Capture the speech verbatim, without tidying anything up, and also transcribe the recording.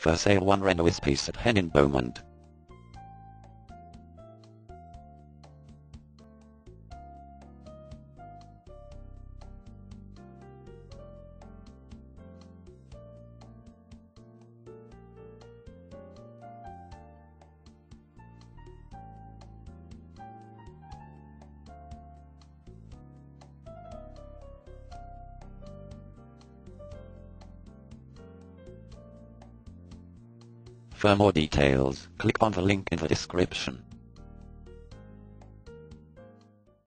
For sale one Renault Espace Hénin Beaumont. For more details, click on the link in the description.